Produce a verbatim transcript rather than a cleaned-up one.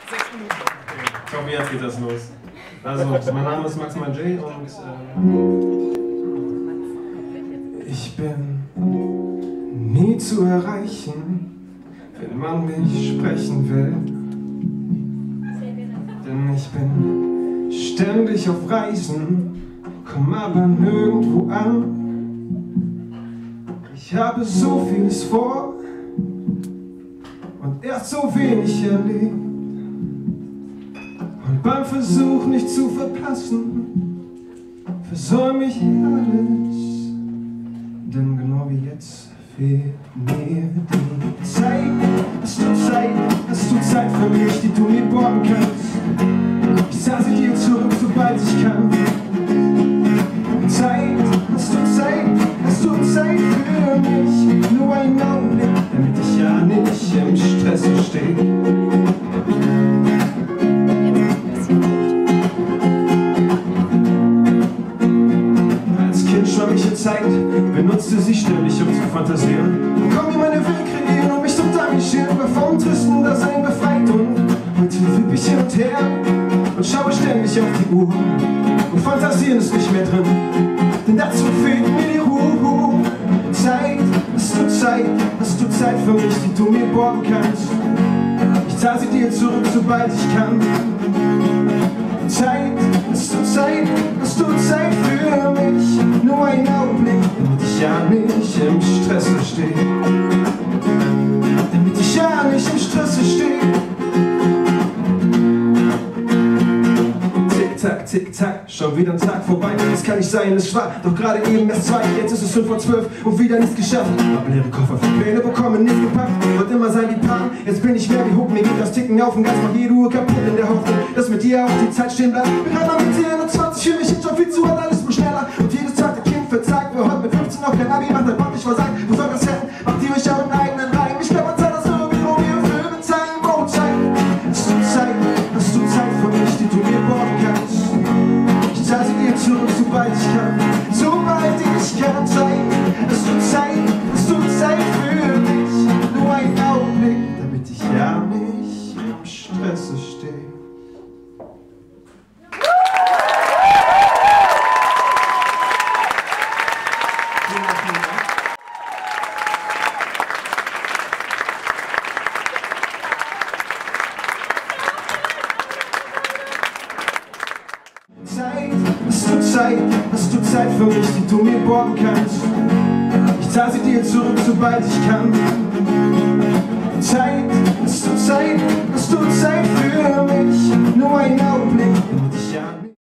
Ich hoffe, jetzt geht das los. Also, mein Name ist Maximal J und äh, ich bin nie zu erreichen, wenn man mich sprechen will. Denn ich bin ständig auf Reisen, komm aber nirgendwo an. Ich habe so vieles vor und erst so wenig erlebt. Und beim Versuch, nicht zu verpassen, versäum ich alles. Denn genau wie jetzt fehlt mir die Zeit. Hast du Zeit, hast du Zeit für mich, die du mir borgen kannst? Ich zahle sie dir zurück, sobald ich kann. Zeit, hast du Zeit, hast du Zeit für mich? Nur einen Augenblick, damit ich ja nicht im Stress stehe. Zeit benutzte sie ständig, um zu fantasieren. Wo komm mir meine Welt kreieren und mich total mischieren, über vom tristen Dasein befreit. Und heute wipp ich hin und her und schaue ständig auf die Uhr. Und Fantasieren ist nicht mehr drin, denn dazu fehlt mir die Ruhe. Zeit, hast du Zeit, hast du Zeit für mich, die du mir borgen kannst? Ich zahle sie dir zurück, sobald ich kann. Zeit, hast du Zeit, hast du Zeit für mich? Nur einen Augenblick, damit ich ja nicht im Stress stehe. Damit ich ja nicht im Stress stehe. Tick-Tack, Tick-Tack, schon wieder ein Tag vorbei. Das kann nicht sein, es war doch gerade eben erst zwei. Jetzt ist es fünf vor zwölf und wieder nichts geschafft. Hab leere Koffer für Pläne bekommen, nichts gepackt. Wollte immer sein wie Pan, jetzt bin ich mehr wie Hook. Mir geht das Ticken auf und ganz mach jede Uhr kaputt. In der Hoffnung, dass mit dir auch die Zeit stehen bleibt. Bin gerade mal mit zehn für mich jetzt schon viel zu hart, alles nur schneller. Und jedes zweite Kind verzagt, wer heute mit fünfzehn noch kein Abi macht, dann Bock nicht versagt. Wo soll das hätten? Macht ihr euch auch einen eigenen Reim? Ich glaube, man zahlt das so wie Romeo für eine Zeit, wo Zeit. Hast du Zeit, hast du Zeit für mich, die du mir borgen kannst? Ich zahle sie dir zurück, sobald ich kann. Sobald ich kann. Zeit, hast du Zeit, hast du Zeit für mich? Nur einen Augenblick, damit ich ja nicht im Stress stehe. Zeit, hast du Zeit, hast du Zeit für mich, die du mir borgen kannst? Ich zahle sie dir zurück, sobald ich kann. Zeit, hast du Zeit, hast du Zeit für mich? Nur einen Augenblick, damit ich ja